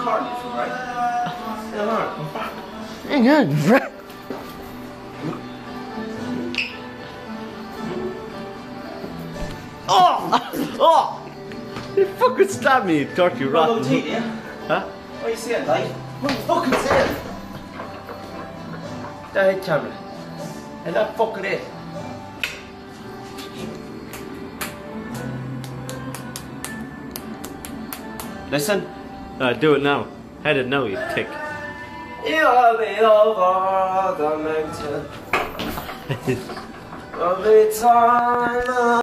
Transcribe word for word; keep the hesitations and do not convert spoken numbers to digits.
recording you from, right? Yeah, alright, I'm back. Hang on, right? Oh! Oh! You fucking stabbed me, you dirty rat. No teeth, yeah? Huh? What are you saying, like? What are you fucking saying? That head camera. And that fucking it. Listen. Uh, do it now. Head it now, you tick. You'll be over the mountain. There'll be time.